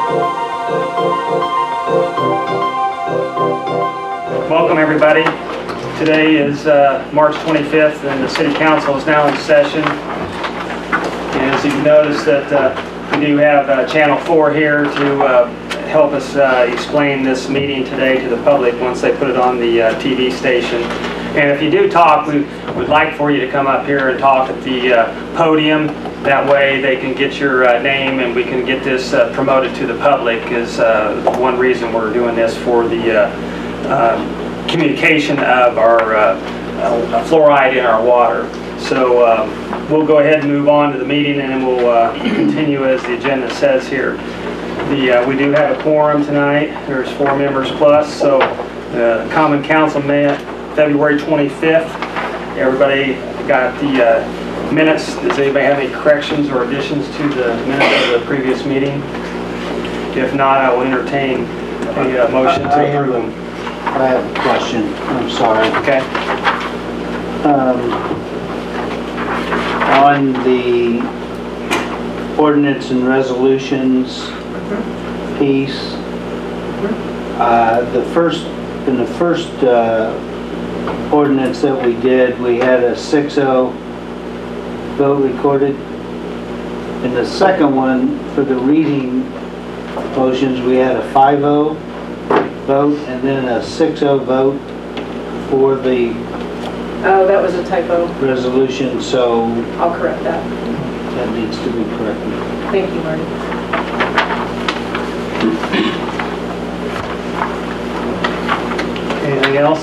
Welcome everybody. Today is March 25th and the City Council is now in session. And as you can notice that we do have Channel 4 here to help us explain this meeting today to the public once they put it on the TV station. And if you do talk, we would like for you to come up here and talk at the podium. That way they can get your name and we can get this promoted to the public, is one reason we're doing this, for the communication of our fluoride in our water. So we'll go ahead and move on to the meeting, and then we'll continue as the agenda says here. We do have a quorum tonight. There's 4 members plus. So the Common Council met February 25th. Everybody got the minutes. Does anybody have any corrections or additions to the minutes of the previous meeting? If not, I will entertain a motion to approve them. I have a question. I'm sorry. Okay. On the ordinance and resolutions piece, in the first ordinance that we did, we had a 6-0 vote recorded. In the second one, for the reading motions, we had a 5-0 vote and then a 6-0 vote for the Oh, that was a typo. resolution, so I'll correct that. that needs to be corrected. Thank you, Marty. Anything else?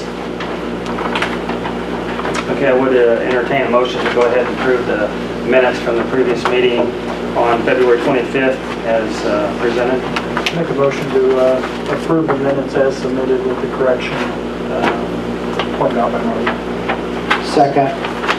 Okay, I would entertain a motion to go ahead and approve the minutes from the previous meeting on February 25th as presented. Make a motion to approve the minutes as submitted with the correction pointed out by Marty. Second.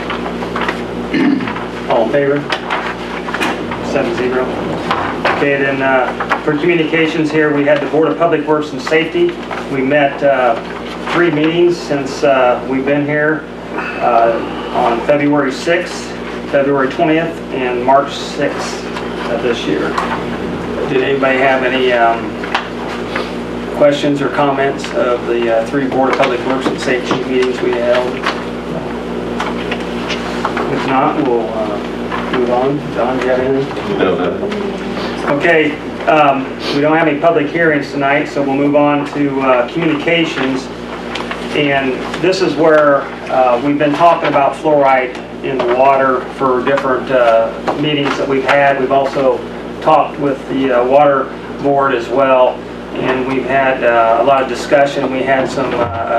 All in favor? 7-0. Okay, then for communications here, we had the Board of Public Works and Safety. We met 3 meetings since we've been here, on February 6th, February 20th, and March 6th of this year. Did anybody have any questions or comments of the 3 Board of Public Works and Safety meetings we held? If not, we'll move on. Don, do you have anything? No, no. Okay, we don't have any public hearings tonight, so we'll move on to communications. And this is where we've been talking about fluoride in the water for different meetings that we've had. We've also talked with the water board as well, and we've had a lot of discussion. We had some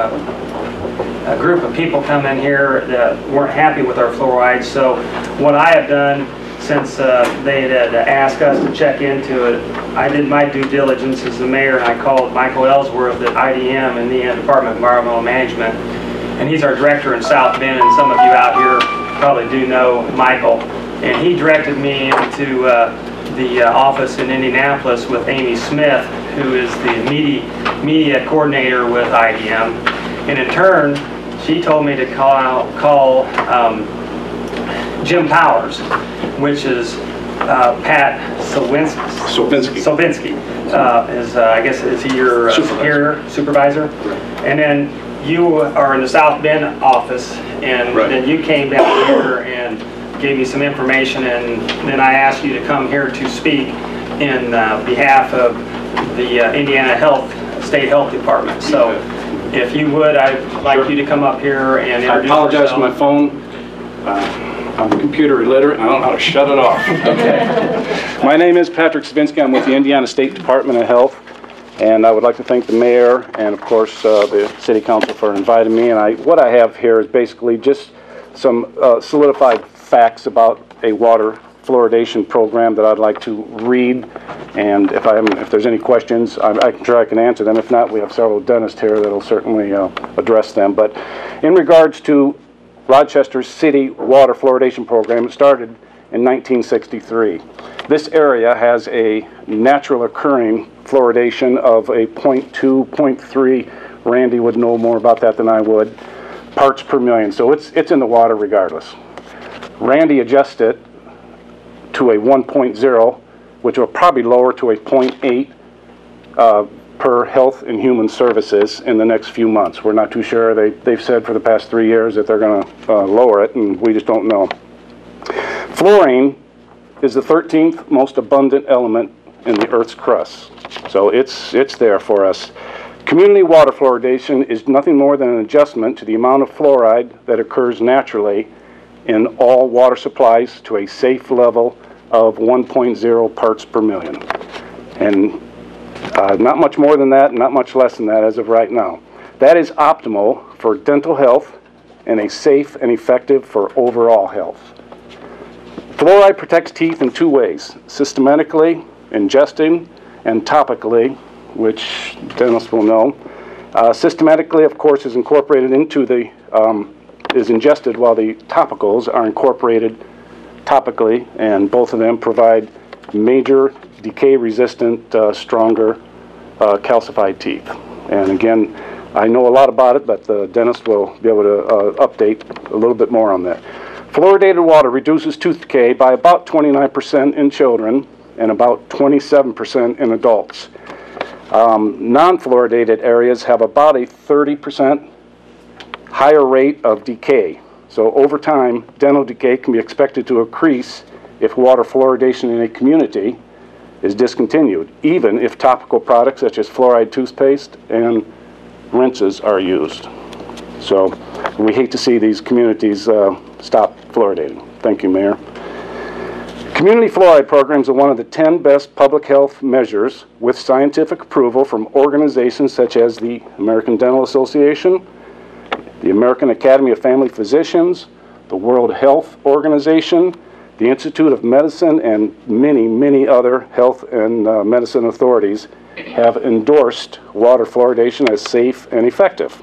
a group of people come in here that weren't happy with our fluoride. So what I have done, since they had asked us to check into it, I did my due diligence as the mayor, and I called Michael Ellsworth at IDM in the Department of Environmental Management, and he's our director in South Bend, and some of you out here probably do know Michael. And he directed me into the office in Indianapolis with Amy Smith, who is the media coordinator with IDM. And in turn, she told me to call Jim Powers, which is Pat Solvinsky. I guess, is he your supervisor? And then you are in the South Bend office, and then you came down here and gave me some information, and then I asked you to come here to speak in behalf of the Indiana State Health Department. So if you would, I'd like you to come up here and introduce yourself. I apologize for my phone. I'm computer illiterate and I don't know how to shut it off. Okay. My name is Patrick Savinsky. I'm with the Indiana State Department of Health, and I would like to thank the mayor and of course the city council for inviting me. And what I have here is basically just some solidified facts about a water fluoridation program that I'd like to read, and if there's any questions, I can answer them. If not, we have several dentists here that will certainly address them. But in regards to Rochester City water fluoridation program, it started in 1963. This area has a natural occurring fluoridation of a 0.2, 0.3. Randy would know more about that than I would. Parts per million. So it's in the water regardless. Randy adjusts it to a 1.0, which will probably lower to a 0.8, per Health and Human Services in the next few months. We're not too sure. They've said for the past 3 years that they're going to lower it, and we just don't know. Fluorine is the 13th most abundant element in the Earth's crust, so it's there for us. Community water fluoridation is nothing more than an adjustment to the amount of fluoride that occurs naturally in all water supplies to a safe level of 1.0 parts per million. And not much more than that, not much less than that as of right now. That is optimal for dental health and a safe and effective for overall health. Fluoride protects teeth in 2 ways: systematically, ingesting, and topically, which dentists will know. Systematically, of course, is incorporated into the, is ingested, while the topicals are incorporated topically, and both of them provide major decay-resistant, stronger calcified teeth. And again, I know a lot about it, but the dentist will be able to update a little bit more on that. Fluoridated water reduces tooth decay by about 29% in children and about 27% in adults. Non-fluoridated areas have about a 30% higher rate of decay. So over time, dental decay can be expected to increase if water fluoridation in a community is discontinued, even if topical products such as fluoride toothpaste and rinses are used. So we hate to see these communities stop fluoridating. Thank you, Mayor. Community fluoride programs are one of the 10 best public health measures with scientific approval from organizations such as the American Dental Association, the American Academy of Family Physicians, the World Health Organization, the Institute of Medicine, and many, many other health and medicine authorities have endorsed water fluoridation as safe and effective.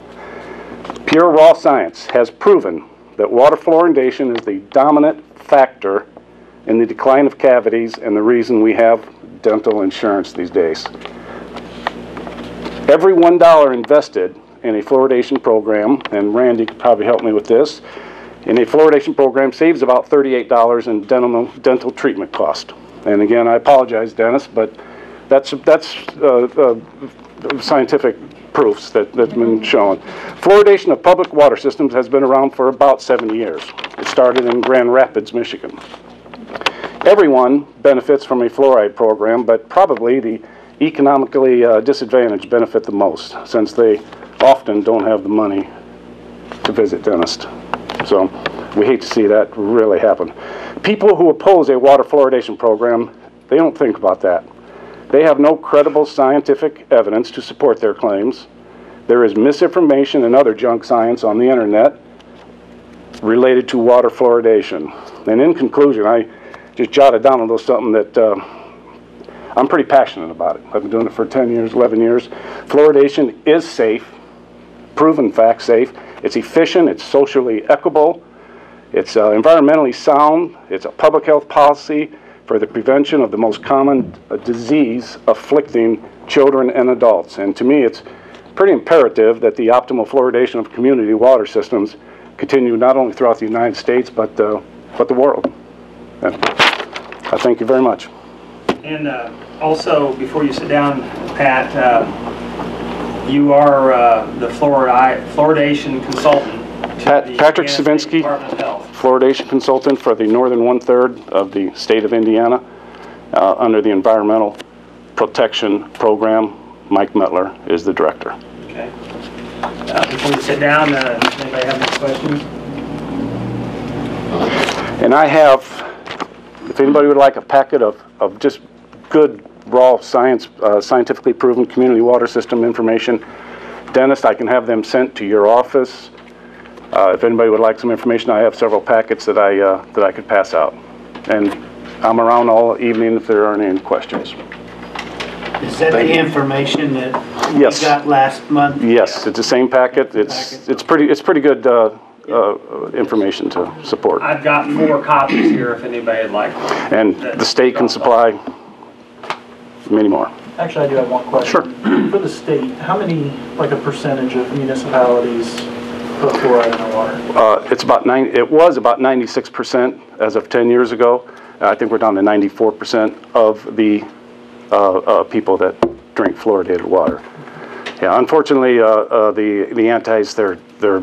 Pure raw science has proven that water fluoridation is the dominant factor in the decline of cavities and the reason we have dental insurance these days. Every $1 invested in a fluoridation program, and Randy could probably help me with this, in a fluoridation program saves about $38 in dental treatment cost. And again, I apologize, Dennis, but that's scientific proofs that's been shown. Fluoridation of public water systems has been around for about 70 years. It started in Grand Rapids, Michigan. Everyone benefits from a fluoride program, but probably the economically disadvantaged benefit the most, since they often don't have the money to visit dentists. So we hate to see that really happen. People who oppose a water fluoridation program, they don't think about that. They have no credible scientific evidence to support their claims. There is misinformation and other junk science on the internet related to water fluoridation. And in conclusion, I just jotted down a little something that I'm pretty passionate about it. I've been doing it for 10 years, 11 years. Fluoridation is safe, proven fact safe. It's efficient, it's socially equitable, it's environmentally sound, it's a public health policy for the prevention of the most common disease afflicting children and adults. And to me, it's pretty imperative that the optimal fluoridation of community water systems continue not only throughout the United States, but the world. And I thank you very much. And also, before you sit down, Pat, you are the fluoridation consultant to the Patrick Indiana State Savinsky, Department of Health. fluoridation consultant for the northern 1/3 of the state of Indiana under the Environmental Protection Program. Mike Metler is the director. Okay. Before you sit down, does anybody have any questions? And I have, if anybody would like a packet of just good raw science, scientifically proven community water system information, Dennis, I can have them sent to your office. If anybody would like some information, I have several packets that I could pass out. And I'm around all evening if there aren't any questions. Is that the information that Yes. we got last month? Yes, it's the same packet. It's pretty good information to support. I've got 4 copies here if anybody would like. And the state can supply many more. Actually, I do have one question. Sure. For the state, how many, like a percentage of municipalities put fluoride in their water? It was about 96% as of 10 years ago. I think we're down to 94% of the people that drink fluoridated water. Yeah, unfortunately, the antis, they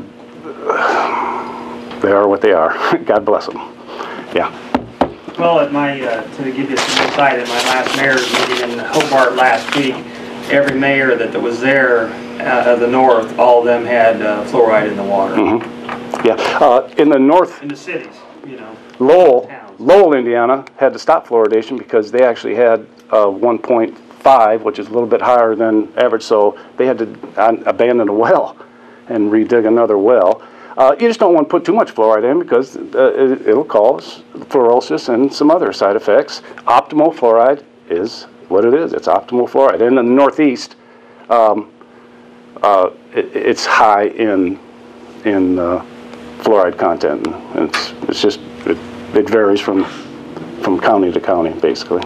are what they are. God bless them. Yeah. Well, at my, to give you some insight, at my last mayor's meeting in Hobart last week, every mayor that was there of the north, all of them had fluoride in the water. Yeah. In the north, In the cities, you know. Towns. Lowell, Indiana, had to stop fluoridation because they actually had 1.5, which is a little bit higher than average, so they had to abandon a well and redig another well. You just don't want to put too much fluoride in because it'll cause fluorosis and some other side effects. Optimal fluoride is what it is. It's optimal fluoride. And in the Northeast, it's high in fluoride content. And it's just it varies from county to county, basically.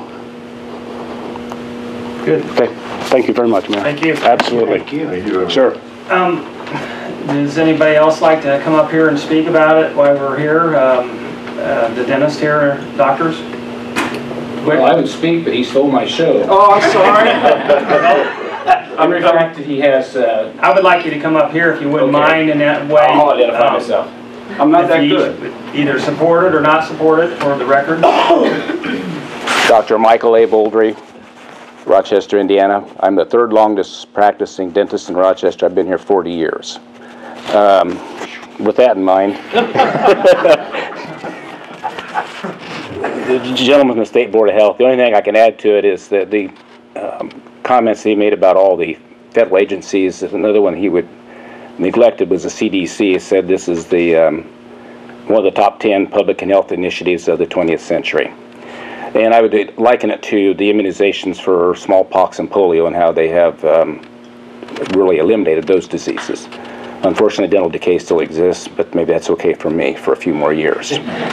Good. Okay. Thank you very much, Mayor. Thank you. Absolutely. Thank you. Thank you. Sure. Does anybody else like to come up here and speak about it while we're here? The dentist here, doctors? Well, I would speak, but he stole my show. Oh, I'm sorry. I'm referring to he has, I would like you to come up here if you wouldn't Okay. mind in that way. I'll identify myself. I'm not that If you good. Either support it or not support it for the record. Dr. Michael A. Bouldry, Rochester, Indiana. I'm the third longest practicing dentist in Rochester. I've been here 40 years. With that in mind, the gentleman from the State Board of Health, the only thing I can add to it is that the comments he made about all the federal agencies, another one he would neglected was the CDC. He said this is the one of the top 10 public health initiatives of the 20th century. And I would liken it to the immunizations for smallpox and polio and how they have really eliminated those diseases. Unfortunately, dental decay still exists, but maybe that's okay for me for a few more years.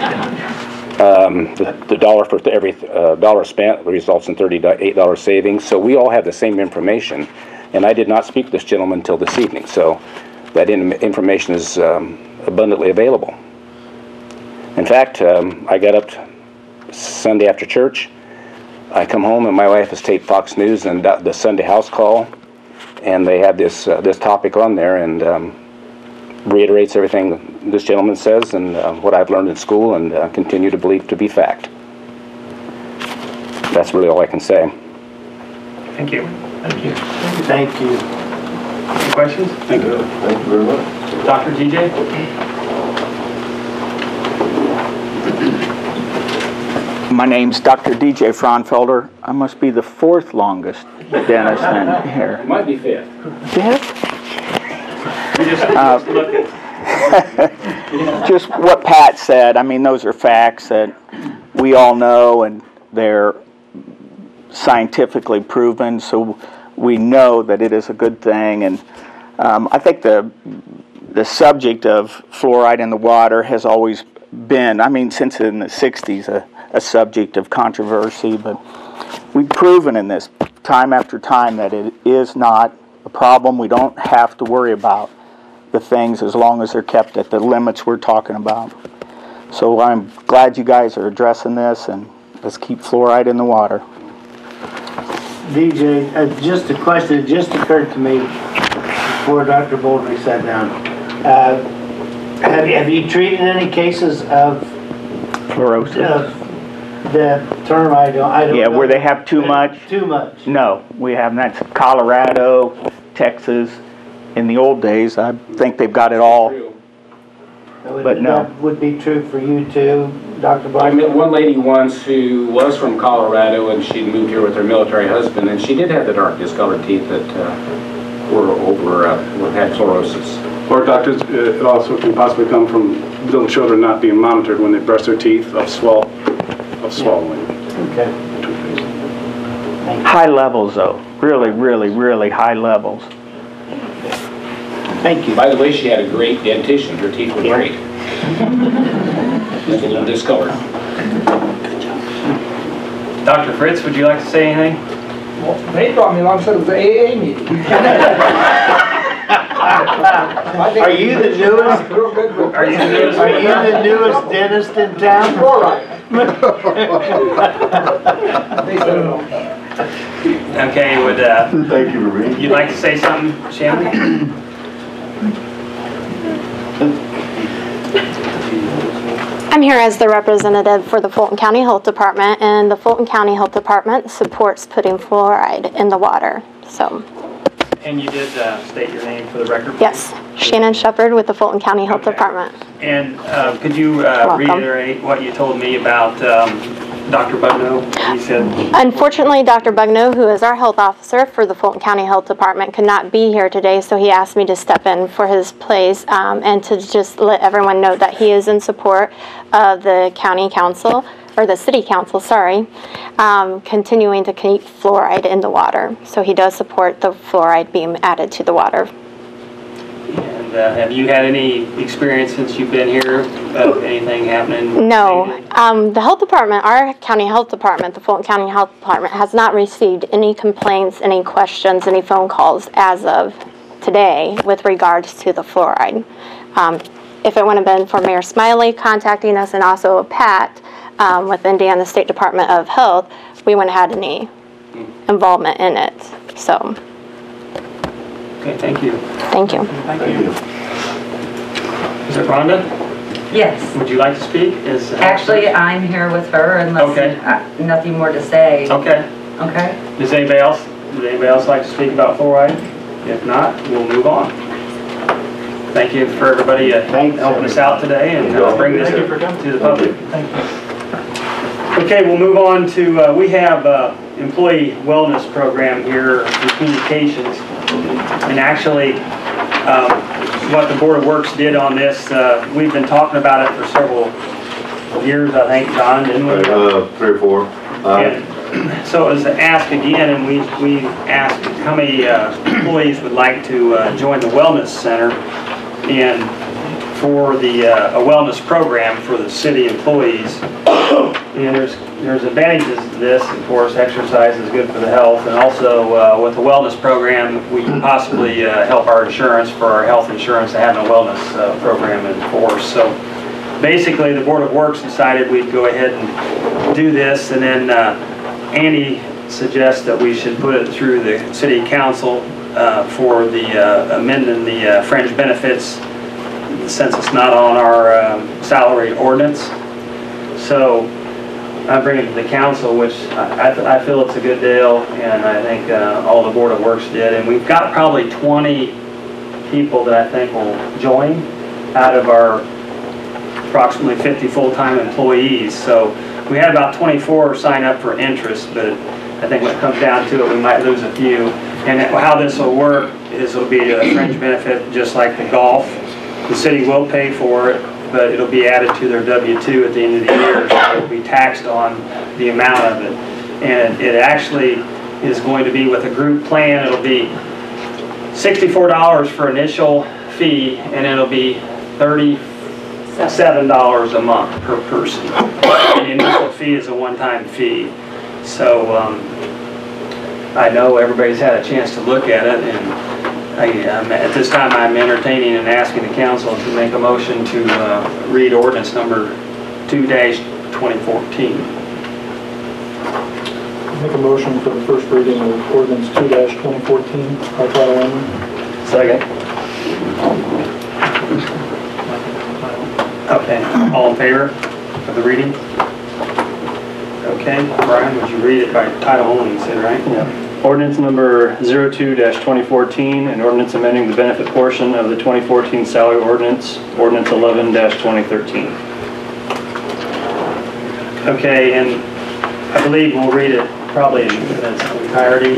The dollar for every dollar spent results in $38 savings. So we all have the same information, and I did not speak to this gentleman until this evening. So that information is abundantly available. In fact, I got up Sunday after church. I come home and my wife has taped Fox News and the Sunday house call, and they had this topic on there, and reiterates everything this gentleman says and what I've learned in school and continue to believe to be fact. That's really all I can say. Thank you. Thank you. Thank you. Any questions? Thank you. Thank you very much. Dr. GJ? My name's Dr. DJ Fraunfelder. I must be the fourth longest dentist in here. It might be fifth. Fifth? We just looking. Just what Pat said. I mean, those are facts that we all know, and they're scientifically proven, so we know that it is a good thing. And I think the subject of fluoride in the water has always been, I mean, since in the 60s, a subject of controversy, but we've proven in this time after time that it is not a problem. We don't have to worry about the things as long as they're kept at the limits we're talking about. So I'm glad you guys are addressing this, and let's keep fluoride in the water. DJ, just a question that just occurred to me before Dr. Bouldry sat down. Have you treated any cases of Fluorosis? the term I don't Yeah, know. where they have too much? Too much. No, we haven't. That's Colorado, Texas. In the old days, I think they've got it all. But no. That would be true for you too, Dr. I Bouldry? met one lady once who was from Colorado, and she'd moved here with her military husband, and she did have the dark discolored teeth that had fluorosis. Or doctors, it also can possibly come from little children not being monitored when they brush their teeth of swallowing. Okay. High levels, though. Really, really, really high levels. Thank you. By the way, she had a great dentition. Her teeth were great. Just a little discolored. Dr. Fritz, would you like to say anything? Well, they brought me along, said it was an AA meeting. Are you the newest? Are you the newest? Are you the newest dentist in town? All right. They said no. Okay, would Thank you for reading. you like to say something, Shannon? I'm here as the representative for the Fulton County Health Department, and the Fulton County Health Department supports putting fluoride in the water. So, And you did state your name for the record? yes, Shannon Shepard with the Fulton County Health Okay. Department. And could you welcome. reiterate what you told me about Dr. Bugno? He said, Unfortunately, Dr. Bugno, who is our health officer for the Fulton County Health Department, could not be here today, so he asked me to step in for his place and to just let everyone know that he is in support of the county council, or the city council, sorry, continuing to keep fluoride in the water. So he does support the fluoride being added to the water. and have you had any experience since you've been here of anything happening? No, the health department, our county health department, the Fulton County Health Department, has not received any complaints, any questions, any phone calls as of today with regards to the fluoride. If it wouldn't have been for Mayor Smiley contacting us and also Pat with Indiana State Department of Health, we wouldn't have had any involvement in it. So, Okay, thank you. thank you. Thank you. Is it Rhonda? Yes. Would you like to speak? Actually, I'm here with her unless Okay. nothing more to say. Okay. Okay. Does anybody else like to speak about fluoride? If not, we'll move on. Thank you for everybody helping us out today and bring this to the public. Thank you. Okay, we'll move on to, we have employee wellness program here in communications. And actually, what the Board of Works did on this, we've been talking about it for several years, I think, John, didn't we? 3 or 4. And so it was asked again, and we asked how many employees would like to join the Wellness Center and for the a wellness program for the city employees. And there's advantages to this. Of course, exercise is good for the health, and also with the wellness program, we can possibly help our insurance for our health insurance to have a wellness program in force. So basically, the Board of Works decided we'd go ahead and do this, and then Andy suggests that we should put it through the city council for the amending the fringe benefits, since it's not on our salary ordinance. So I bring it to the council, which I feel it's a good deal, and I think all the Board of Works did. And we've got probably 20 people that I think will join out of our approximately 50 full-time employees. So we had about 24 sign up for interest, but I think when it comes down to it, we might lose a few. And how this will work is it'll be a fringe benefit just like the golf. The city will pay for it, but it'll be added to their W-2 at the end of the year, so it'll be taxed on the amount of it. And it actually is going to be with a group plan. It'll be $64 for initial fee, and it'll be $37 a month per person. And the initial fee is a one-time fee. So I know everybody's had a chance to look at it, and at this time I'm entertaining and asking the council to make a motion to read ordinance number 2-2014. Make a motion for the first reading of ordinance 2-2014 by title only. Second. Okay, all in favor of the reading? Okay, Brian, would you read it by title only, you said, right? Yeah. Ordinance number 02-2014, an ordinance amending the benefit portion of the 2014 salary ordinance, ordinance 11-2013. Okay, and I believe we'll read it probably in its entirety.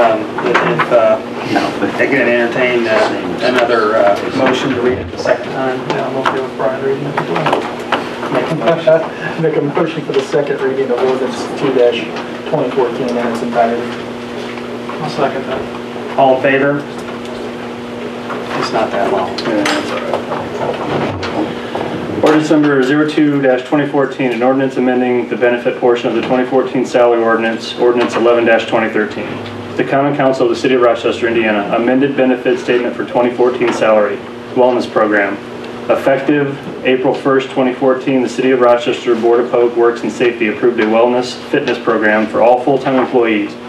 If they can entertain another motion to read it the second time. Yeah, I'm okay with Brian reading it as well. Make a motion for the second reading of ordinance 2-2014 in its entirety. I'll second that. All in favor? It's not that long. Yeah, that's all right. Ordinance number 02-2014, an ordinance amending the benefit portion of the 2014 salary ordinance, ordinance 11-2013. The Common Council of the City of Rochester, Indiana, amended benefit statement for 2014 salary wellness program. Effective April 1st, 2014, the City of Rochester Board of Public Works and Safety approved a wellness fitness program for all full-time employees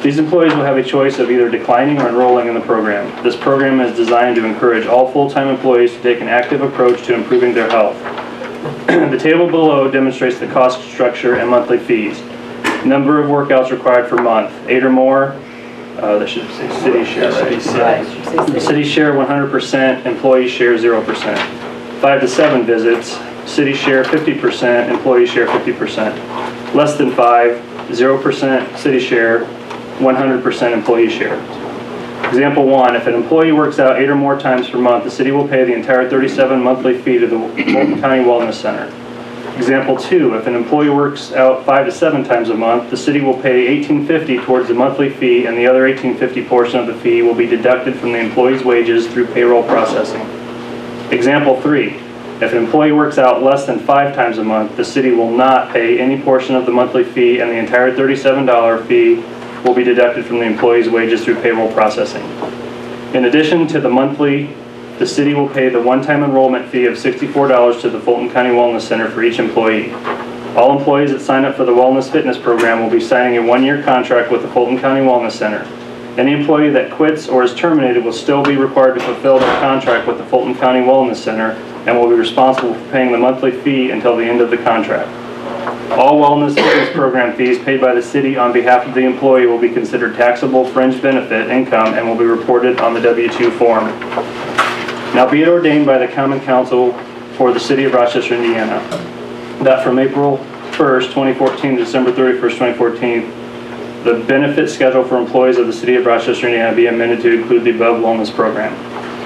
These employees will have a choice of either declining or enrolling in the program. This program is designed to encourage all full-time employees to take an active approach to improving their health. The table below demonstrates the cost structure and monthly fees. Number of workouts required per month, 8 or more. That should say city share, right? City share 100%, employee share 0%. 5 to 7 visits, city share 50%, employee share 50%. Less than 5, 0% city share, 100% employee share. Example 1, if an employee works out 8 or more times per month, the city will pay the entire $37 monthly fee to the Fulton County Wellness Center. Example 2, if an employee works out 5 to 7 times a month, the city will pay $18.50 towards the monthly fee, and the other $18.50 portion of the fee will be deducted from the employee's wages through payroll processing. Example 3, if an employee works out less than 5 times a month, the city will not pay any portion of the monthly fee, and the entire $37 fee will be deducted from the employee's wages through payroll processing. In addition to the monthly, the city will pay the one-time enrollment fee of $64 to the Fulton County Wellness Center for each employee. All employees that sign up for the Wellness Fitness Program will be signing a one-year contract with the Fulton County Wellness Center. Any employee that quits or is terminated will still be required to fulfill their contract with the Fulton County Wellness Center and will be responsible for paying the monthly fee until the end of the contract. All Wellness Fitness Program fees paid by the city on behalf of the employee will be considered taxable fringe benefit income and will be reported on the W-2 form. Now be it ordained by the Common Council for the City of Rochester, Indiana, that from April 1st, 2014 to December 31st, 2014, the benefit schedule for employees of the City of Rochester, Indiana be amended to include the above wellness program.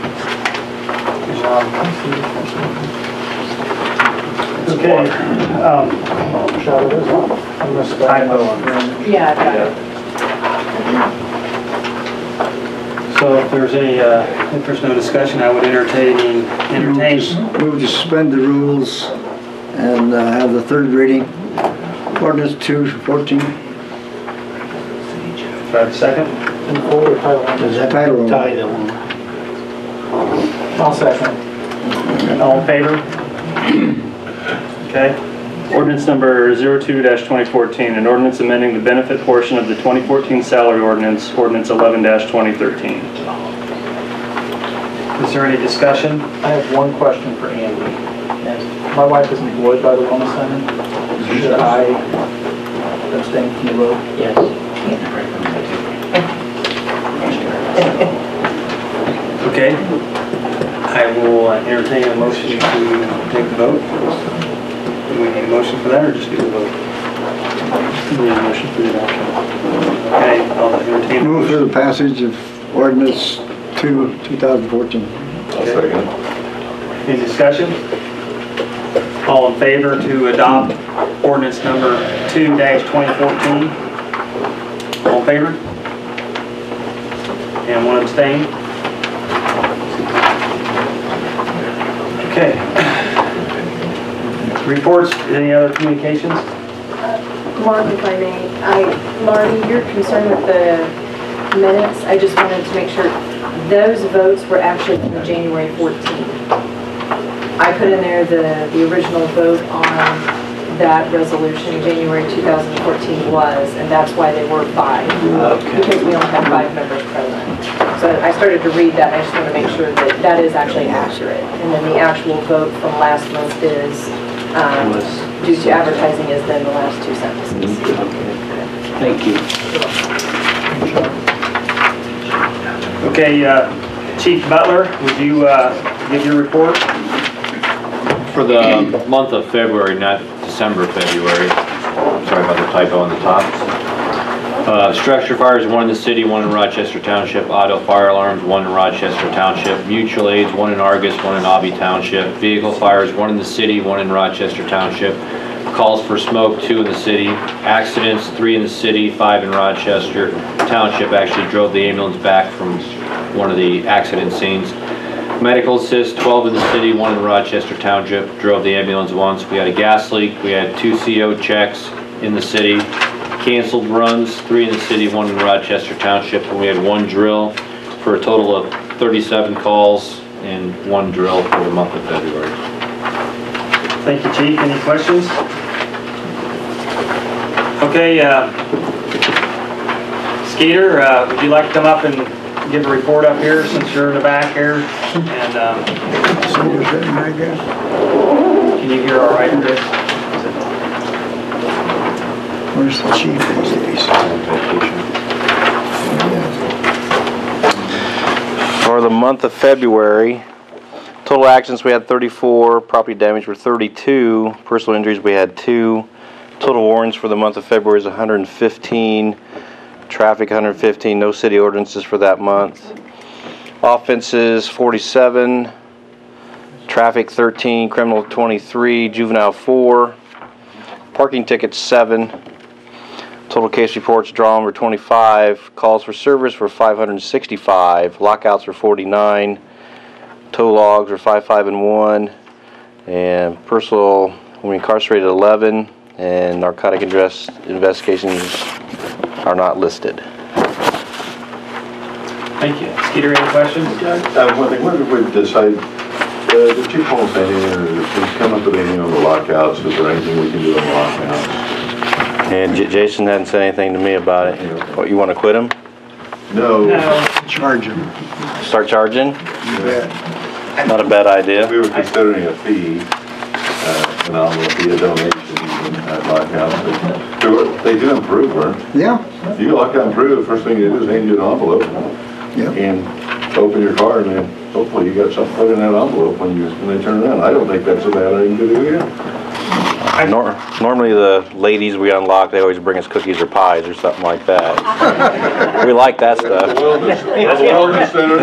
Okay. Typo. Yeah, I got it. So if there's any, if there's no discussion, I would entertain. Move to suspend the rules and have the third reading. Ordinance 214. Do I have a second? Is that title? I'll second. All in favor? Okay. Ordinance number 02-2014, an ordinance amending the benefit portion of the 2014 salary ordinance, ordinance 11-2013. Is there any discussion? I have one question for Andy. And my wife is employed by the Wellness Center. Should I abstain from the vote? Yes. Okay. I will entertain a motion to take the vote. Do we need a motion for that or just do the vote? We need a motion for the adoption. Okay, I'll entertain a Move for motion. the passage of ordinance 2/2014. I'll second. Any discussion? All in favor to adopt ordinance number 2-2014? All in favor? And one abstain? Okay. Reports, any other communications? Mark, if I may, Marty, you're concerned with the minutes. I just wanted to make sure those votes were actually from January 14th. I put in there the original vote on that resolution, January 2014 was, and that's why they were 5. Because we only have 5 members present. So I started to read that, and I just want to make sure that that is actually accurate. And then the actual vote from last month is, due to advertising, is then the last 2 sentences. Thank you. Okay, Chief Butler, would you give your report? For the month of February, not December, February. Sorry about the typo on the top. Structure fires, 1 in the city, 1 in Rochester Township. Auto fire alarms, 1 in Rochester Township. Mutual aids, 1 in Argus, 1 in Aubie Township. Vehicle fires, 1 in the city, 1 in Rochester Township. Calls for smoke, 2 in the city. Accidents, 3 in the city, 5 in Rochester Township. Actually drove the ambulance back from one of the accident scenes. Medical assist, 12 in the city, 1 in Rochester Township. Drove the ambulance once. We had a gas leak. We had 2 CO checks in the city. Canceled runs, 3 in the city, 1 in Rochester Township. And we had 1 drill for a total of 37 calls and 1 drill for the month of February. Thank you, Chief. Any questions? Skeeter, would you like to come up and give a report up here since you're in the back here? And can you hear all right, Chris? Where's the chief these days? For the month of February, total accidents we had 34, property damage were 32, personal injuries we had 2, total warrants for the month of February is 115, traffic 115, no city ordinances for that month. Offenses 47, traffic 13, criminal 23, juvenile 4, parking tickets 7, total case reports drawn were 25, calls for service were 565, lockouts were 49, tow logs were 55 and 1, and personal we incarcerated 11, and narcotic investigations are not listed. Thank you. Skeeter, any questions? One thing, what if we decide, the chief won't say anything, or just come up with anything on the lockouts? Is there anything we can do on the lockouts? And Jason hadn't said anything to me about it. What, you want to quit him? No. Charge him. Start charging? Yeah. Not a bad idea. We were considering a fee, a nominal fee, a donation at lockouts. They do improve, right? Yeah. If you lock out and improve, the first thing you do is hand you an envelope. Yep. And open your car, and then hopefully you got something put in that envelope when they turn around. I don't think that's a bad thing to do either. Normally the ladies we unlock, they always bring us cookies or pies or something like that. We like that stuff. Wellness center.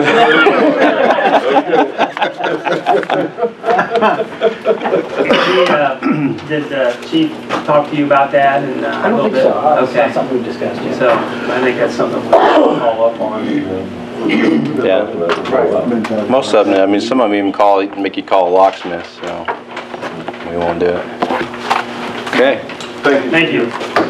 Did Chief talk to you about that? And I don't think so. That's Okay. not something we've discussed yet. So I think that's something we'll follow up on. Yeah. Most of them, I mean, some of them even make you call a locksmith, so we won't do it. Okay. Thank you.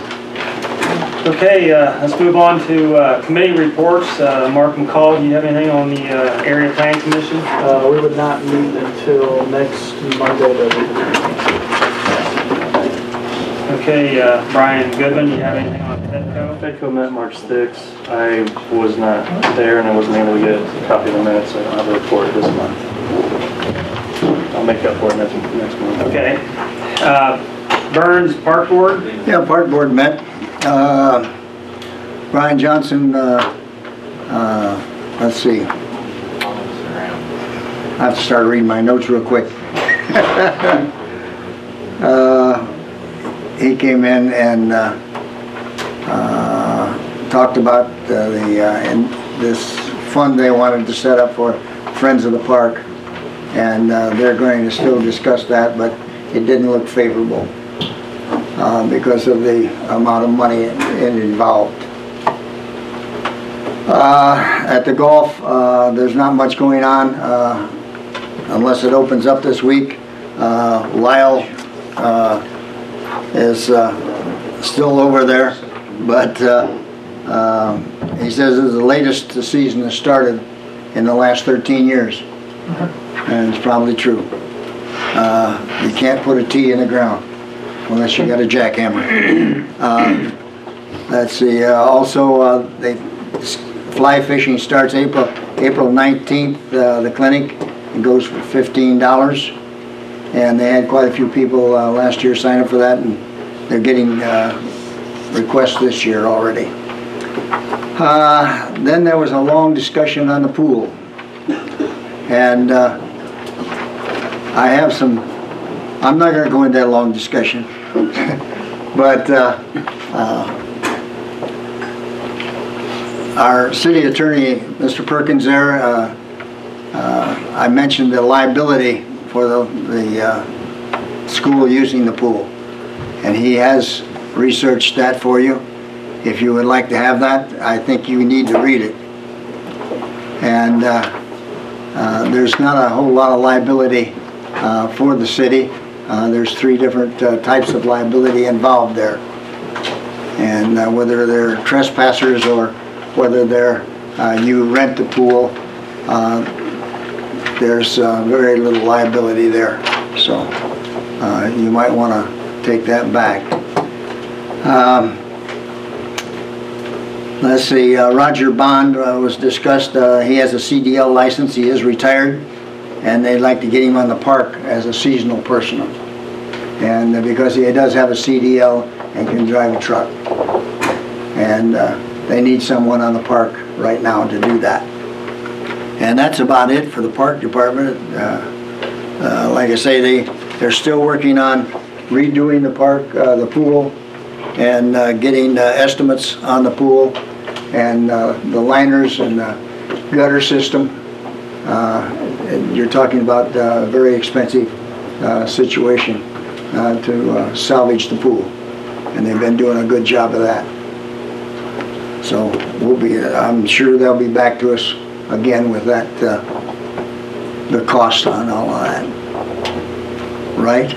Okay, let's move on to committee reports. Mark McCall, do you have anything on the Area Plan Commission? We would not meet until next Monday, Okay, Brian Goodman, do you have anything on Fedco? Fedco met March 6th. I was not there and I wasn't able to get a copy of the minutes, so I don't have a report this month. I'll make up for it next month. Okay. Burns Park Board? Yeah, Park Board met. Brian Johnson, let's see. I have to start reading my notes real quick. He came in and talked about this fund they wanted to set up for Friends of the Park, and they're going to still discuss that, but it didn't look favorable because of the amount of money it involved. At the golf, there's not much going on unless it opens up this week. Lyle is still over there, but he says it's the latest the season has started in the last 13 years, and it's probably true. You can't put a tee in the ground unless you got a jackhammer. Let's see. Also, fly fishing starts April 19th. The clinic it goes for $15, and they had quite a few people last year sign up for that, and they're getting requests this year already. Then there was a long discussion on the pool, and I have some. I'm not going to go into that long discussion, but our city attorney, Mr. Perkins there, I mentioned the liability for the school using the pool, and he has researched that for you. If you would like to have that, I think you need to read it. And there's not a whole lot of liability for the city. There's 3 different types of liability involved there. And whether they're trespassers or whether they're you rent the pool, there's very little liability there. So you might want to take that back. Let's see, Roger Bond was discussed. He has a CDL license. He is retired, and they'd like to get him on the park as a seasonal person. And because he does have a CDL and can drive a truck. And they need someone on the park right now to do that. And that's about it for the park department. Like I say, they're still working on redoing the park, the pool, and getting estimates on the pool and the liners and the gutter system. And you're talking about a very expensive situation to salvage the pool, and they've been doing a good job of that. So I'm sure they'll be back to us again with that, the cost on all of that. Right?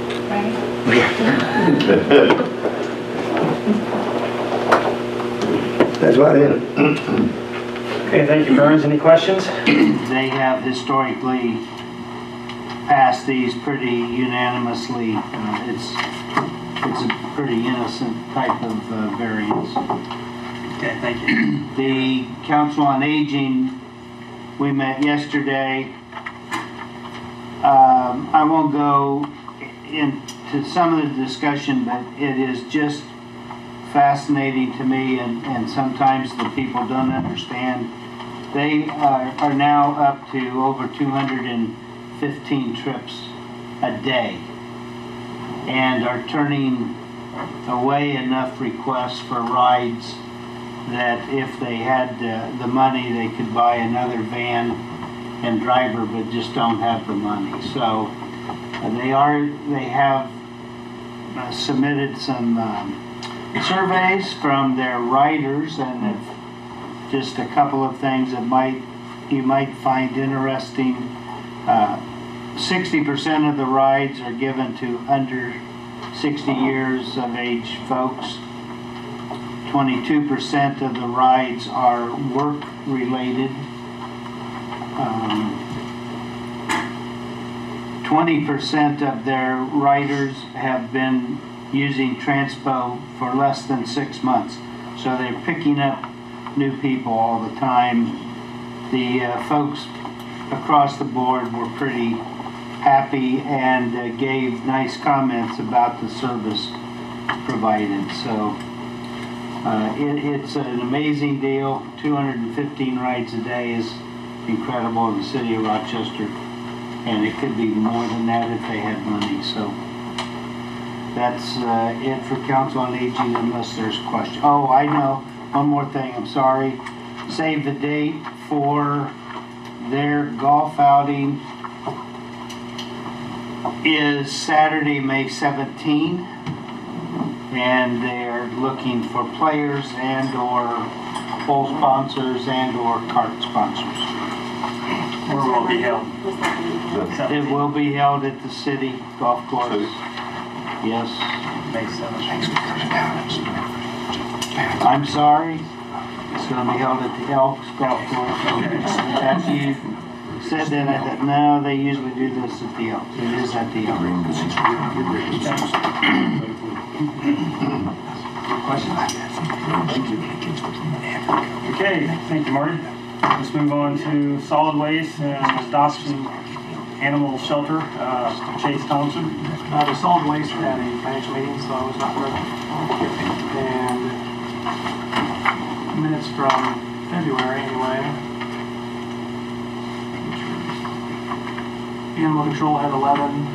That's what it is. Okay, thank you, Burns. Any questions? They have historically passed these pretty unanimously. It's a pretty innocent type of variance. Okay, thank you. The Council on Aging, we met yesterday. I won't go into some of the discussion, but it is just fascinating to me, and sometimes the people don't understand. They are now up to over 215 trips a day and are turning away enough requests for rides that if they had the money, they could buy another van and driver, but just don't have the money. So they have submitted some surveys from their riders, and just a couple of things that you might find interesting. 60% of the rides are given to under 60 years of age folks. 22% of the rides are work related. 20% of their riders have been using Transpo for less than 6 months. So they're picking up new people all the time. The folks across the board were pretty happy and gave nice comments about the service provided. So it's an amazing deal. 215 rides a day is incredible in the city of Rochester, and it could be more than that if they had money. So that's it for Council on Aging, unless there's questions. Oh, I know, one more thing, I'm sorry. Save the date for their golf outing is Saturday, May 17, and they're looking for players and or pole sponsors and or cart sponsors. Where will it be held? It will be held at the city golf course. Yes. May 7th. Thanks for coming down. I'm sorry. It's going to be held at the Elks Golf Course. After you said that, I thought, no, they usually do this at the Elks. It is at the Elks. Okay, thank you, Marty. Let's move on to solid waste and adoption animal shelter. Chase Thompson. The solid waste had a financial meeting, so I was not present. And minutes from February, anyway. Animal control had 11,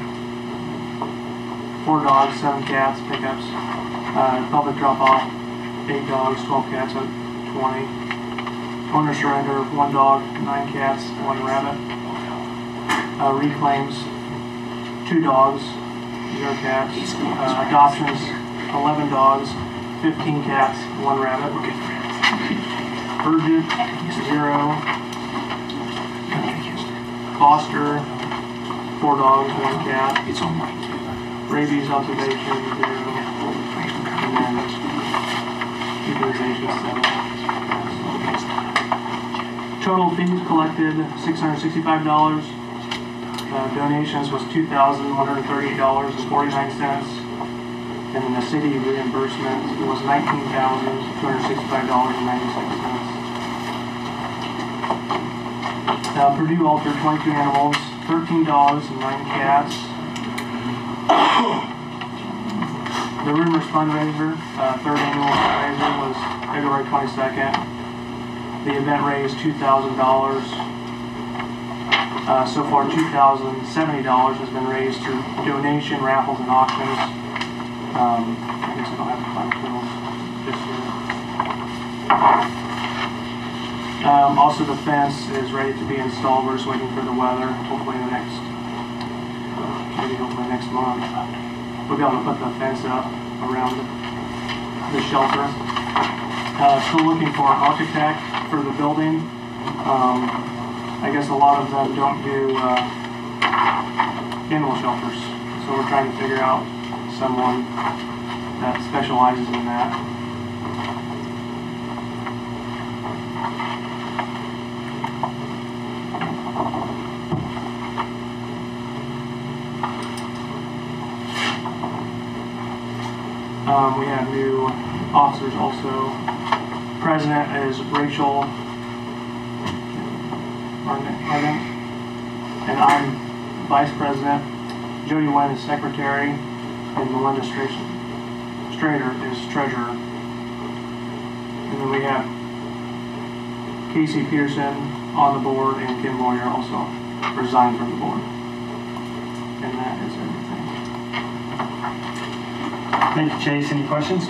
4 dogs, 7 cats, pickups. Public drop-off, 8 dogs, 12 cats, 20. Owner surrender, 1 dog, 9 cats, 1 rabbit. Reclaims, 2 dogs, 0 cats. Adoptions, 11 dogs, 15 cats, 1 rabbit. Urgent, 0. Foster, 4 dogs, 1 cat. It's on mine too. Rabies observation, 0. And then euthanization, 7. Total fees collected, $665. Donations was $2,138.49. And then the city reimbursement was $19,265.96. Purdue altered 22 animals, 13 dogs, and 9 cats. The Rumors fundraiser, third annual fundraiser, was February 22nd. The event raised $2,000. So far, $2,070 has been raised through donation, raffles, and auctions. I guess I don't have the final totals just yet. Also, the fence is ready to be installed. We're just waiting for the weather. Hopefully, next month, we'll be able to put the fence up around the shelter. Still looking for an architect for the building. I guess a lot of them don't do animal shelters, so we're trying to figure out someone that specializes in that. We have new officers also. President is Rachel Arnett, and I'm Vice President. Jody Wynn is Secretary, and Melinda Strader is Treasurer. And then we have Casey Pearson on the board, and Kim Moyer also resigned from the board. And that is everything. Thank you, Chase. Any questions?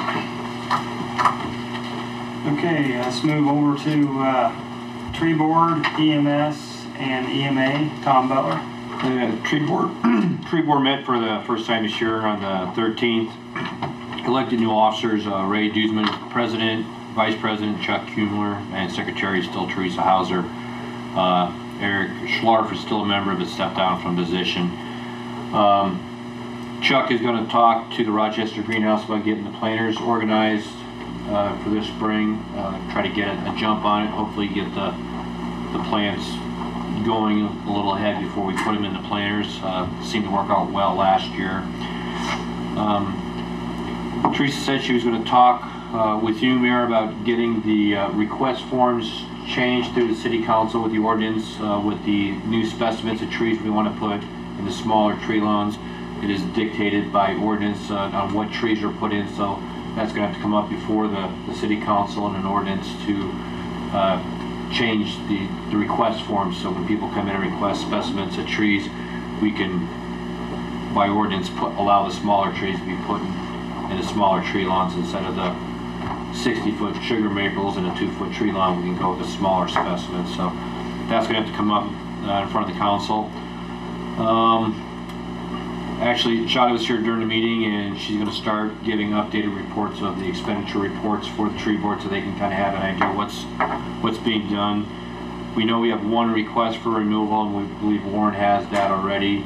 Okay, let's move over to Tree Board, EMS, and EMA. Tom Butler. The tree board met for the first time this year on the 13th. Elected new officers, Ray Duzman, President, Vice President Chuck Kumler, and Secretary still Teresa Hauser. Eric Schlarf is still a member but stepped down from position. Chuck is going to talk to the Rochester Greenhouse about getting the planters organized for this spring, try to get a jump on it, hopefully get the plants going a little ahead before we put them in the planters. Seemed to work out well last year. Teresa said she was going to talk with you, Mayor, about getting the request forms changed through the City Council with the ordinance with the new specimens of trees we want to put in the smaller tree lawns. It is dictated by ordinance on what trees are put in, so that's going to have to come up before the City Council and an ordinance to change the request forms. So when people come in and request specimens of trees, we can, by ordinance, allow the smaller trees to be put in the smaller tree lawns instead of the 60-foot sugar maples and a 2-foot tree lawn. We can go with the smaller specimens. So that's going to have to come up in front of the council. Actually, Shada was here during the meeting, and she's going to start giving updated reports of the expenditure reports for the tree board, so they can kind of have an idea what's being done. We know we have one request for removal, and we believe Warren has that already.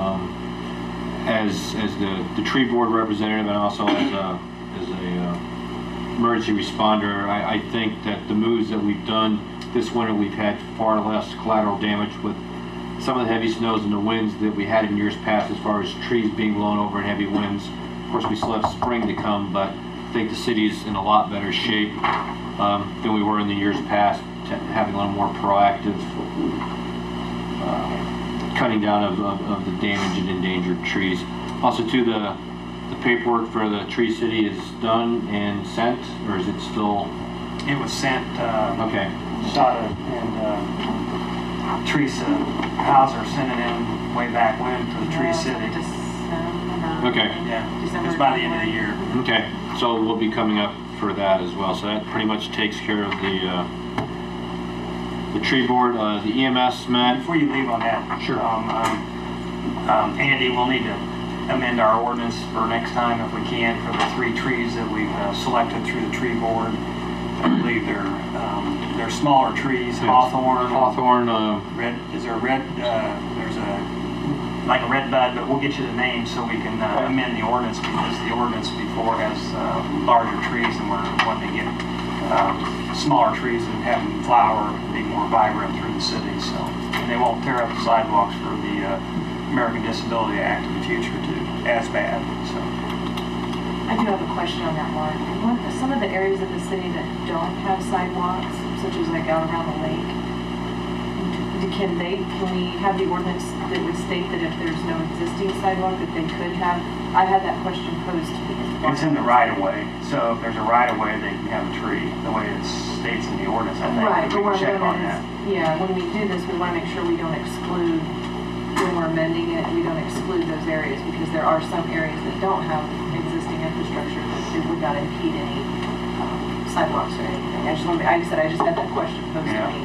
As the tree board representative, and also as a emergency responder, I think that the moves that we've done this winter, we've had far less collateral damage with some of the heavy snows and the winds that we had in years past, as far as trees being blown over in heavy winds. Of course, we still have spring to come, but I think the city's in a lot better shape than we were in the years past, having a little more proactive cutting down of the damaged and endangered trees. Also, too, the paperwork for the Tree City is done and sent, or is it still? It was sent. Okay. Shada and Teresa Hauser sent it in way back when for the Tree City. Okay. Yeah, it was by the end of the year. Okay, so we'll be coming up for that as well. So that pretty much takes care of the tree board. The EMS met. Before you leave on that, sure. Andy, we'll need to amend our ordinance for next time if we can for the 3 trees that we've selected through the tree board. I believe they're smaller trees. Yes. Hawthorn. Red. Is there a red? There's like a red bud, but we'll get you the name so we can amend the ordinance, because the ordinance before has larger trees, and we're wanting to get smaller trees and have them flower and be more vibrant through the city. So, and they won't tear up the sidewalks for the American Disability Act in the future too, as bad. So. I do have a question on that, Mark. Some of the areas of the city that don't have sidewalks, such as like out around the lake, can we have the ordinance that would state that if there's no existing sidewalk that they could have? I had that question posed to me. It's in the right of way, so if there's a right of way, they can have a tree, the way it states in the ordinance, I think. Right, We but can check on that. yeah, when we do this, we want to make sure we don't exclude, when we're amending it, we don't exclude those areas, because there are some areas that don't have existing infrastructure that would not impede any sidewalks or anything. I just had that question posed to me.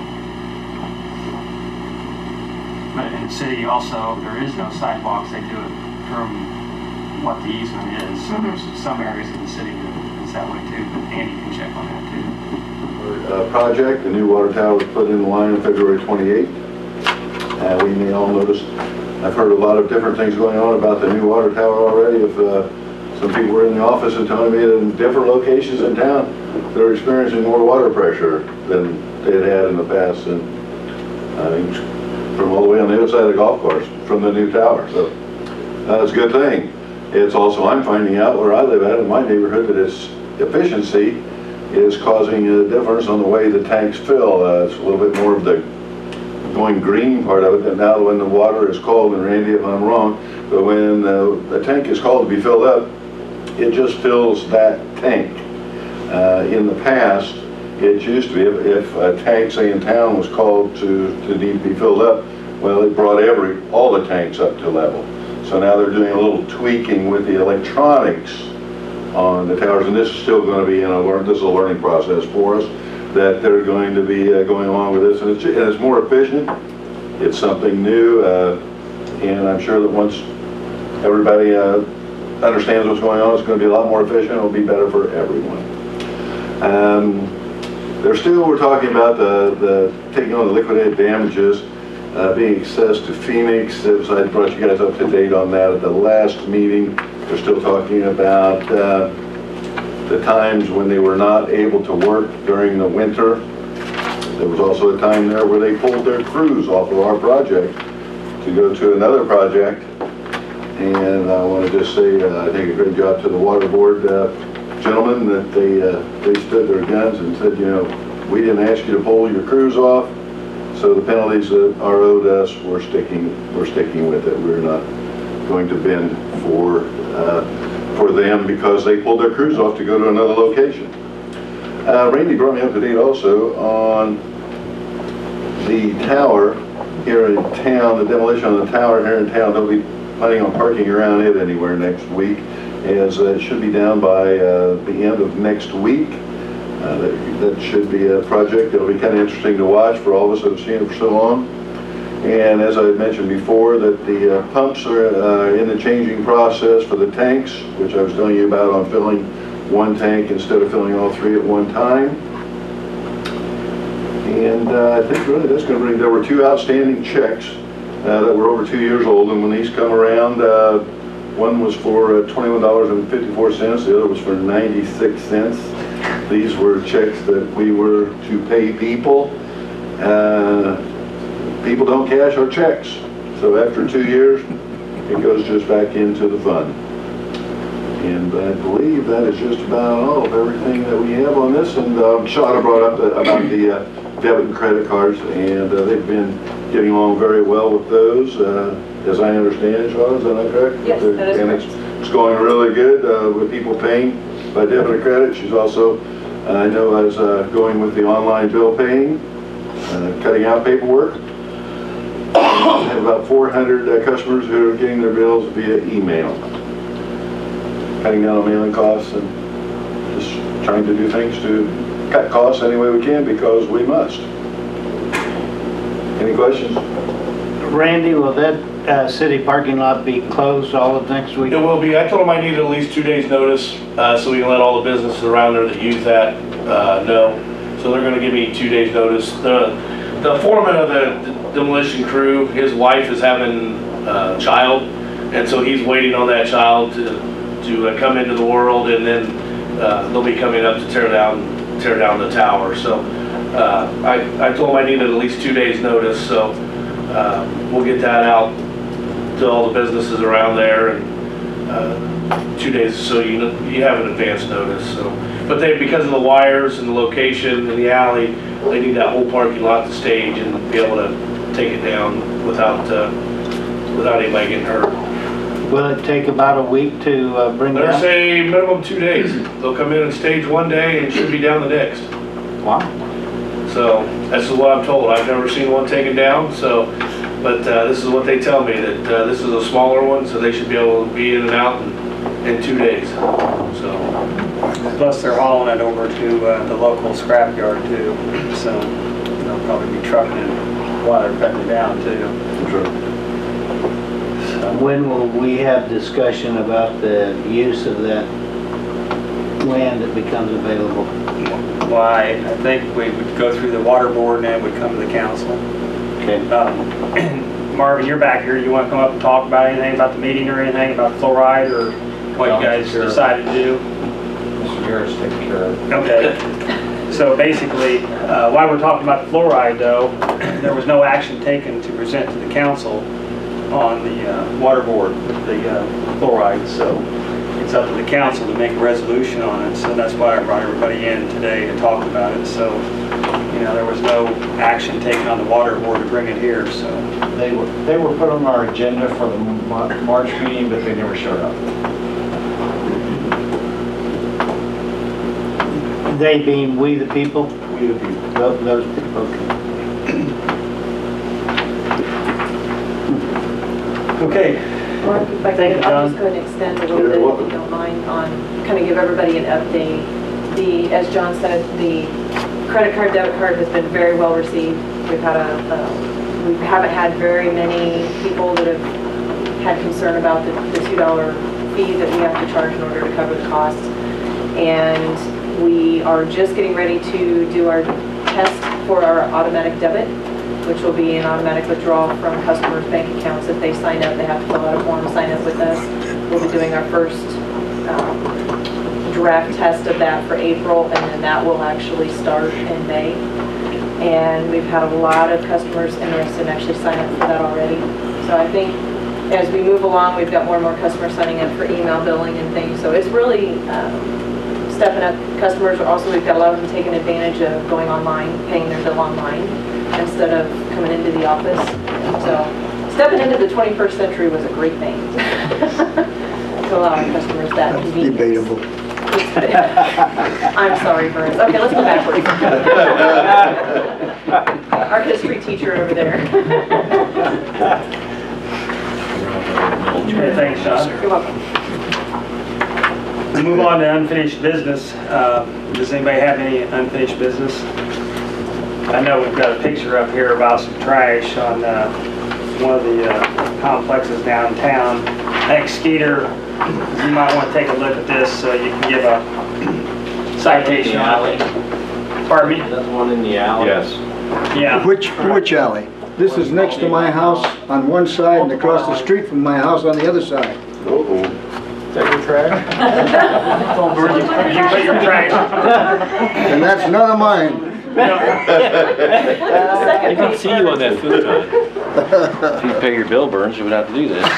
But in the city also, there is no sidewalks, they do it from what the easement is, so there's some areas in the city that is that way too, but Andy can check on that too. Project, the new water tower was put in line on February 28th. We may all notice, I've heard a lot of different things going on about the new water tower already. If some people were in the office and telling me that in different locations in town, they're experiencing more water pressure than they had in the past, and from all the way on the other side of the golf course, from the new tower. So that's a good thing. It's also, I'm finding out where I live at in my neighborhood that its efficiency is causing a difference on the way the tanks fill. It's a little bit more of the going green part of it, and now when the water is cold, and Randy, if I'm wrong, but when the tank is called to be filled up, it just fills that tank. In the past, it used to be, if a tank, say in town, was called to need to be filled up, well, it brought all the tanks up to level. So now they're doing a little tweaking with the electronics on the towers, and this is still going to be this is a learning process for us, that they're going to be going along with this, and it's more efficient. It's something new, and I'm sure that once everybody understands what's going on, it's going to be a lot more efficient. It'll be better for everyone. We're talking about the taking on the liquidated damages being assessed to Phoenix. I brought you guys up to date on that at the last meeting. They're still talking about the times when they were not able to work during the winter. There was also a time there where they pulled their crews off of our project to go to another project. And I want to just say I think a great job to the water board gentlemen, that they stood their guns and said, we didn't ask you to pull your crews off, so the penalties that are owed us, we're sticking with it. We're not going to bend for them because they pulled their crews off to go to another location. Randy brought me up to date also on the tower here in town, the demolition of the tower here in town. They'll be planning on parking around it anywhere next week, as it should be down by the end of next week. That should be a project that'll be kind of interesting to watch for all of us that have seen it for so long. And as I mentioned before, that the pumps are in the changing process for the tanks, which I was telling you about on filling one tank instead of filling all three at one time. And I think really that's going to bring, there were two outstanding checks that were over 2 years old, and when these come around, one was for $21.54, the other was for 96 cents. These were checks that we were to pay people. People don't cash our checks, so after 2 years, it goes just back into the fund. And I believe that is just about all of everything that we have on this. And Shauna brought up about the debit and credit cards, and they've been getting along very well with those, as I understand it. Shauna, is that not correct? Yes, that is correct. It's going really good with people paying by debit and credit. She's also, I know, is going with the online bill paying, cutting out paperwork. I have about 400 customers who are getting their bills via email, cutting down on mailing costs and just trying to do things to cut costs any way we can because we must. Any questions? Randy, will that city parking lot be closed all of next week? It will be. I told them I needed at least 2 days notice so we can let all the businesses around there that use that know. So they're going to give me 2 days notice. The foreman of the demolition crew, his wife is having a child, and so he's waiting on that child to come into the world, and then they'll be coming up to tear down the tower. So I told him I needed at least 2 days notice, so we'll get that out to all the businesses around there, and 2 days, so you have an advance notice, so. But because of the wires and the location and the alley, they need that whole parking lot to stage and be able to take it down without anybody getting hurt. Will it take about a week to bring They're down? saying minimum 2 days. They'll come in and stage one day and it should be down the next. Wow. So that's what I'm told. I've never seen one taken down, so, but this is what they tell me, that this is a smaller one, so they should be able to be in and out in 2 days, so. Plus they're hauling it over to the local scrapyard too, so they'll probably be trucking it while they're cutting it down too. Sure. When will we have discussion about the use of that land that becomes available? Why, I think we would go through the water board and then it would come to the council. Okay. Marvin, you're back here. You want to come up and talk about anything about the meeting or anything about fluoride or what you guys decided to do? Mr. Harris taking care of it. Okay. So basically, while we're talking about the fluoride though, there was no action taken to present to the council on the water board with the fluoride. So it's up to the council to make a resolution on it. So that's why I brought everybody in today to talk about it. So, you know, there was no action taken on the water board to bring it here, so. They were put on our agenda for the March meeting, but they never showed up. They being we the people? We the people. Those people, okay. Okay. Mark, if I Thank you, could, I'll John. just go and extend a little bit, if you don't mind, on kind of give everybody an update. As John said, the credit card, debit card has been very well received. We haven't had very many people that have had concern about the $2 fee that we have to charge in order to cover the costs. And we are just getting ready to do our test for our automatic debit, which will be an automatic withdrawal from customers' bank accounts. If they sign up, they have to fill out a form, sign up with us. We'll be doing our first draft test of that for April, and then that will actually start in May. And we've had a lot of customers interested in actually signing up for that already. So I think as we move along, we've got more and more customers signing up for email billing and things. So it's really stepping up. Customers are also, we've got a lot of them taking advantage of going online, paying their bill online, instead of coming into the office. So stepping into the 21st century was a great thing. To allow our customers that convenience. Debatable. I'm sorry, Burns. Okay, let's go backwards. Our history teacher over there. Okay, thanks, John. You're welcome. We'll move on to unfinished business. Does anybody have any unfinished business? I know we've got a picture up here about some trash on one of the complexes downtown. I think Skeeter, you might want to take a look at this so you can give a citation on it. Pardon me? That's one in the alley? Yes. Yeah. Which alley? This is next to my house on one side and across the street from my house on the other side. Uh-oh. Is that your trash? You put your trash. And that's none of mine. They can see you on that futon. If you pay your bill, Burns, you would have to do this.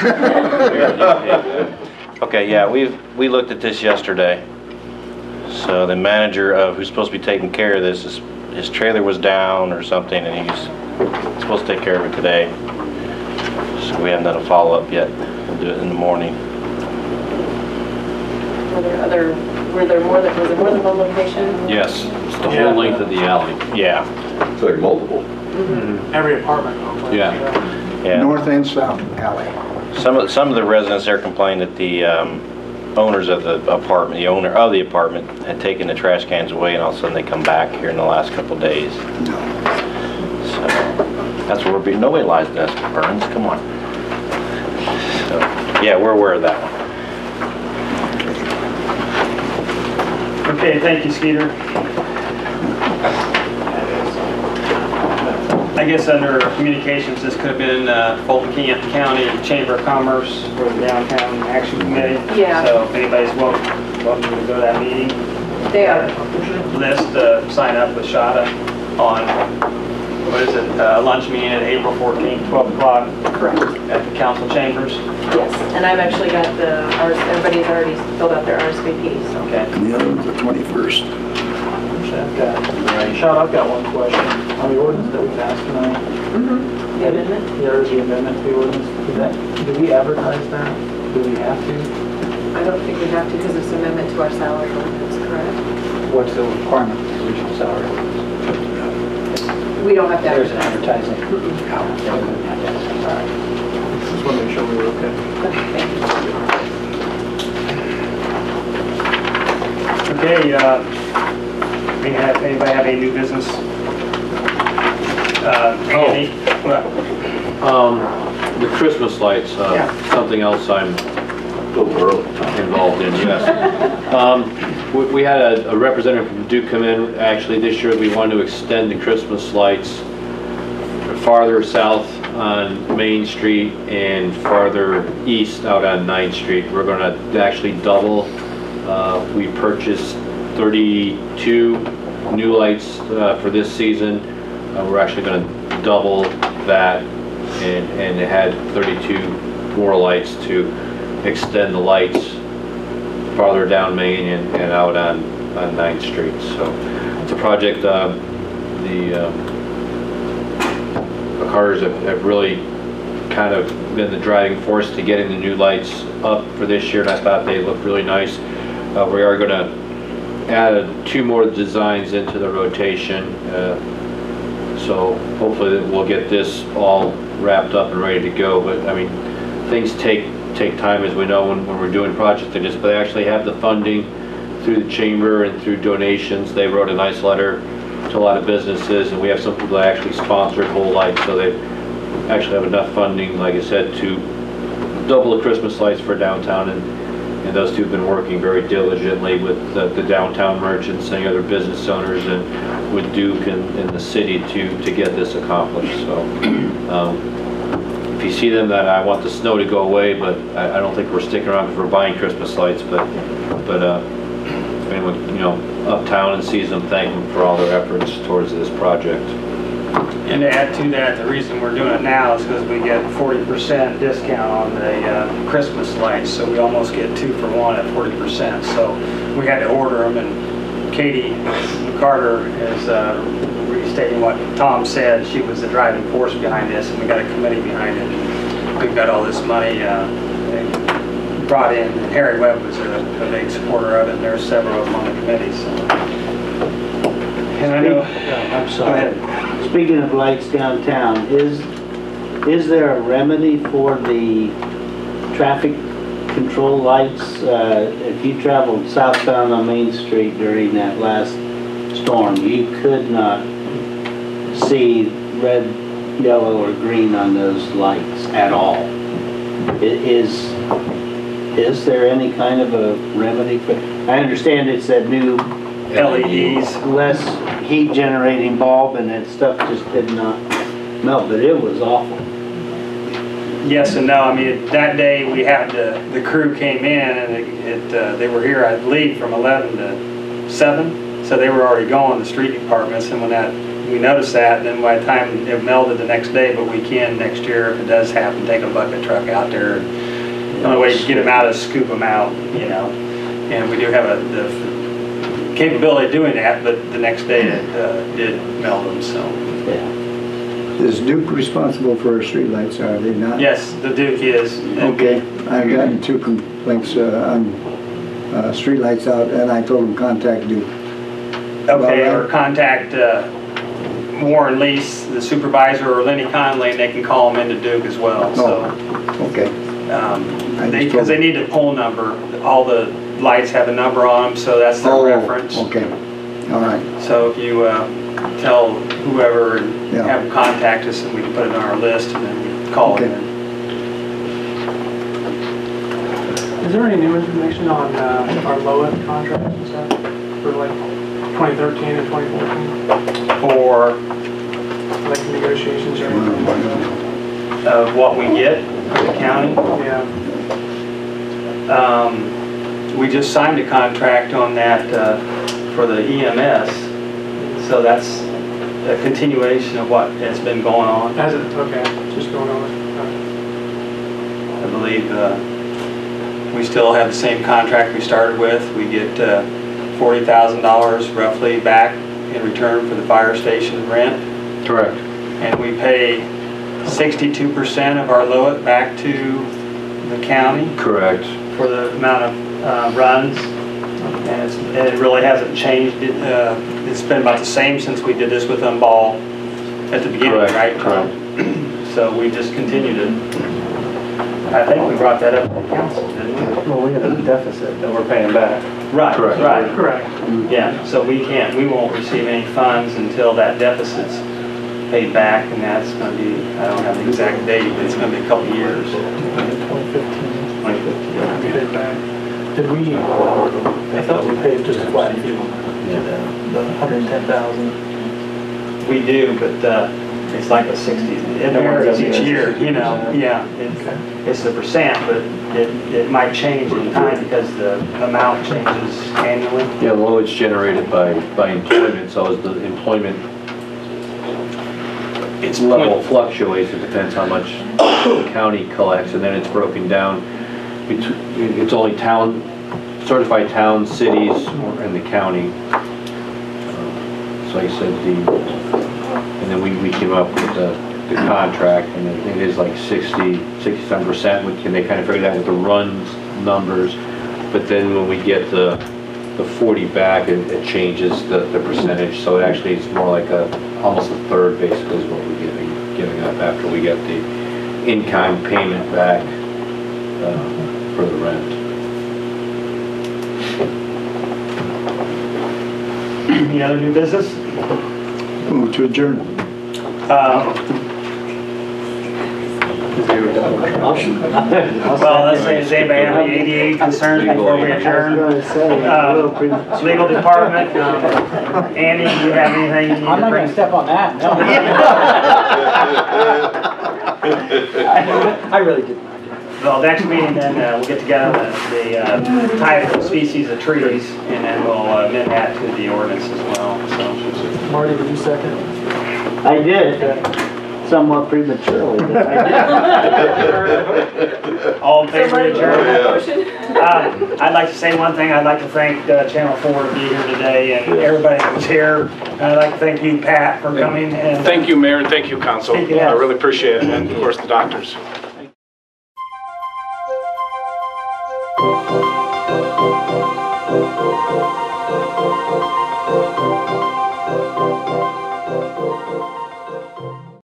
Okay, yeah, we looked at this yesterday. So the manager of who's supposed to be taking care of this, his trailer was down or something, and he's supposed to take care of it today. So we haven't done a follow-up yet. We'll do it in the morning. Was there more than one location? Yes, it's the whole length of the alley. Yeah. It's like multiple. Every apartment complex. Yeah. North and south alley. Some of the residents there complained that the owners of the apartment, the owner of the apartment, had taken the trash cans away, and all of a sudden they come back here in the last couple of days. So that's where we're being. Nobody lies to us, Burns. Come on. So yeah, we're aware of that one. Okay, thank you, Skeeter. I guess under communications, this could have been Fulton County Chamber of Commerce or the Downtown Action Committee. Yeah. So if anybody's welcome to go to that meeting. They are. List sign up with Shada on, what is it, lunch meeting at April 14th, 12 o'clock. Correct. At the council chambers. Yes, and I've actually got everybody's already filled out their RSVP, so. Okay. And the other one's the 21st. Sean, I've got one question. On the ordinance that we passed tonight, The amendment? there's the amendment to the ordinance. Do we advertise that? Do we have to? I don't think we have to because it's amendment to our salary ordinance, correct? What's the requirement for regional salary? We don't have to There's an advertise. advertising. Just want to make sure we were okay. Okay, anybody have any new business? Andy? What? The Christmas lights, something else I'm involved in, yes. We had a representative from Duke come in. Actually, this year we wanted to extend the Christmas lights farther south on Main Street and farther east out on 9th Street. We're going to actually double. We purchased 32 new lights for this season. We're actually going to double that and it had 32 more lights to extend the lights farther down Main and out on 9th Street. So it's a project the Carters have really kind of been the driving force to getting the new lights up for this year, and I thought they looked really nice. We are going to add 2 more designs into the rotation, so hopefully we'll get this all wrapped up and ready to go. But I mean, things take time, as we know, when we're doing projects like this, but they actually have the funding through the chamber and through donations. They wrote a nice letter to a lot of businesses, and we have some people that actually sponsored whole lights, so they actually have enough funding, like I said, to double the Christmas lights for downtown, and those two have been working very diligently with the downtown merchants and other business owners and with Duke and the city to get this accomplished. So if you see them, that I want the snow to go away, but I don't think we're sticking around for buying Christmas lights, but if anyone, you know, uptown and sees them, thank them for all their efforts towards this project. And to add to that, the reason we're doing it now is because we get 40% discount on the Christmas lights, so we almost get 2 for 1 at 40%. So we had to order them, and Katie Carter is restating what Tom said. She was the driving force behind this, and we got a committee behind it. We've got all this money brought in, and Harry Webb was a big supporter of it, and there's several of them on the committee. So. And I know, I'm sorry. Speaking of lights downtown, is there a remedy for the traffic control lights? If you traveled southbound on Main Street during that last storm, you could not see red, yellow, or green on those lights at all. Is there any kind of a remedy for? I understand it's that new LEDs, less heat generating bulb, and that stuff just did not melt, but it was awful. yes and no. I mean, that day we had the crew came in, and they were here, I believe, from 11 to 7, so they were already going, the street departments, and when we noticed that, then by the time it melted the next day, but we can next year, if it does happen, take a bucket truck out there. The only way to get them out is scoop them out, you know, and we do have the capability of doing that, but the next day it did melt them, so. Yeah. Is Duke responsible for our streetlights, are they not? Yes, the Duke is. Okay, I've gotten 2 complaints on streetlights out, and I told them contact Duke. Okay, or contact Warren Lease, the supervisor, or Lenny Conley, and they can call them into Duke as well, so. Okay. Because they need a poll number. All the lights have a number on them, so that's their reference. Okay, all right. So if you tell whoever and have them contact us, and we can put it on our list and then call them. Is there any new information on our LOA contract and stuff for like 2013 and 2014? For like negotiations or anything? Of what we get from the county? Yeah. We just signed a contract on that for the EMS, so that's a continuation of what has been going on. Has it? Okay, just going on. I believe we still have the same contract we started with. We get $40,000 roughly back in return for the fire station rent. Correct. And we pay 62% of our LOIT back to the county. Correct. For the amount of runs. And it really hasn't changed. It's been about the same since we did this with Umball at the beginning, Correct. right? Correct. So we just continue to, I think we brought that up at the council, didn't we? Well, we have a deficit that we're paying back. Right, Correct. right. Correct. Yeah, so we won't receive any funds until that deficit's paid back, and that's going to be, I don't have the exact date, but it's going to be a couple years. 2015. 2015. Yeah, we paid back. Did we, I thought we paid just a flat fee, the 110,000. We do, but it's like a 60, it varies each year, you know, yeah. It's the percent, but it might change in time because the amount changes annually. Yeah, the LOIT's generated by employment, so as the employment its level fluctuates, it depends how much the county collects, and then it's broken down. It's only certified towns, cities, and the county. So like I said, and then we came up with the contract, and it is like 67%, and they kind of figured out with the runs numbers, but then when we get the 40 back, it changes the percentage, so it actually is more like almost a third basically is what we're giving up after we get the in-kind payment back for the rent. Any other new business? Move to adjourn. Well, let's say, does anybody have any ADA concerns before we adjourn? Legal department, Andy, do you have anything you need to bring? I'm not going to step on that, no. I really didn't. Well, next meeting then, we'll get together the type of species of trees, and then we'll amend that to the ordinance as well, so. Marty, did you second? I did. Somewhat prematurely, but I did. All in favor of adjournment? I'd like to say one thing. I'd like to thank Channel 4 to be here today and everybody that was here. And I'd like to thank you, Pat, for coming. And Thank you, Mayor, and thank you, Council. I really appreciate it, and of course the doctors.